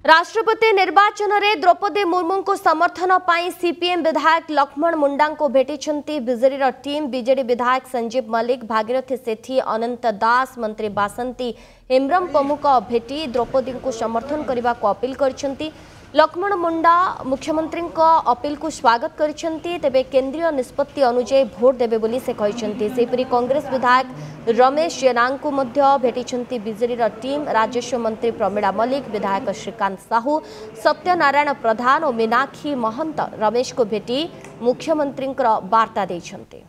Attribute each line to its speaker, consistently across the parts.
Speaker 1: राष्ट्रपति निर्वाचन में द्रौपदी मुर्मू को समर्थन पर सीपीएम विधायक लक्ष्मण मुंडा को भेटी बीजेडी टीम। बीजेडी विधायक संजीव मल्लिक, भागीरथी सेठी, अनंत दास, मंत्री बासंती हेम्ब्रम प्रमुख भेटी द्रौपदी को समर्थन करने को अपील कर। लक्ष्मण मुंडा मुख्यमंत्री अपील को स्वागत करछंती। तेबे केंद्रीय निष्पत्ति अनुसार भोट देबे बोली से कहछंती। सेपरी कांग्रेस विधायक रमेश जेना को मध्य भेटी बीजेडी टीम। राजस्व मंत्री प्रमीला मल्लिक, विधायक श्रीकांत साहू, सत्यनारायण प्रधान और मीनाक्षी महंत रमेश को भेटी मुख्यमंत्री वार्ता देछंती।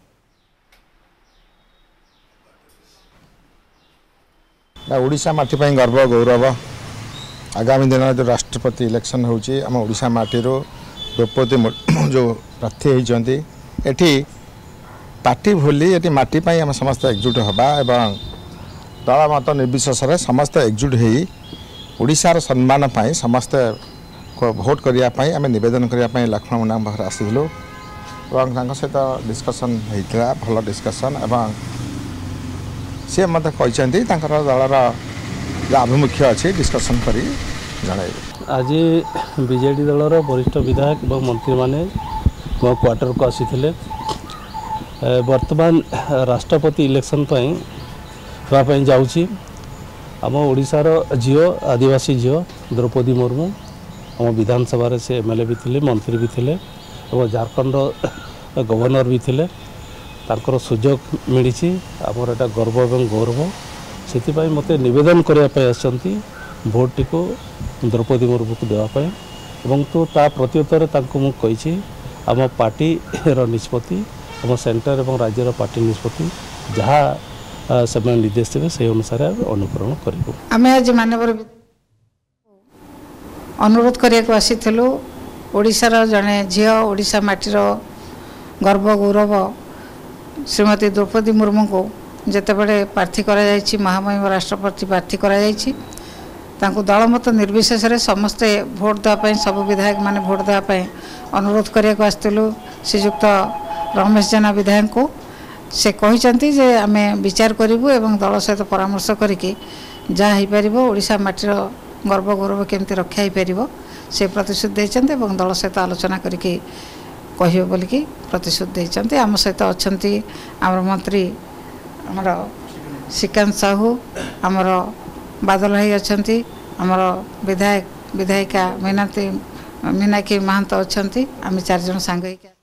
Speaker 2: ओडिशा माटी पई गर्व गौरव आगामी दिन जो राष्ट्रपति इलेक्शन होची आम ओडिशा माटीर द्रौपदी मुर्मू जो प्रार्थी होती एटी पार्टी भूली ये माटी पई आम समस्त एकजुट हवा एवं दल मत निर्विशेष समस्त एकजुट होई ओडिशार सम्मान पाई समस्त को भोट करने आम नवेदन करने लक्ष्मण मुंडा पाखे आसीलु और सहित डिस्कसन होता भल डिस्कसन एवं सी मत कहते दलर जो आभिमुख्य अच्छी डिस्कसन करी जन।
Speaker 3: आज बीजेडी दलर वरिष्ठ विधायक और मंत्री माने मो क्वार्टर को आसी वर्तमान राष्ट्रपति इलेक्शन होगापी जाऊँगी आम ओडिशार झील आदिवासी झील द्रौपदी मुर्मू आम विधानसभा से एमएलए भी थे, मंत्री भी थे और झारखंड गवर्नर भी थे। तांकर सुजोग मिली आमर एटा गर्व और गौरव से मत नवेदन करने भोट टी को द्रौपदी मुर्मू को देवाई और तो ता प्रत्युत्तर मुझे आम पार्टी निष्पत्ति आम सेंटर और राज्यर पार्टी निष्पत्ति जहाँ से निर्देश देवे से अनुसार अनुकरण करूँ।
Speaker 4: आम आज मानवर अनुरोध करने आसीलु ओडिशार जड़े झील ओडिशा माटीर गर्व गौरव श्रीमती द्रौपदी मुर्मू को जितेबले प्रार्थी कर महामहिम राष्ट्रपति प्रार्थी कर दल मत निर्विशेष समस्ते भोट देवाई सब विधायक माने भोट देवाई अनुरोध करने को आसलु। श्रीजुक्त रमेश जेना विधायक को से कहते जे आम विचार करूँ एवं दल सहित परामर्श करके जहाँ हो पार ओडिशा माटीर गर्व गौरव केमती रक्षा हो पार से प्रतिश्रुति देते दल सहित आलोचना करके कहे बोलिकी प्रतिश्रुति देते। आम सहित अच्छा आम मंत्री आमर श्रीकांत साहू आमर बादल भाई अच्छा आमर विधायक विधायिका मीनाक्षी महंत अच्छा आम 4 जन सांग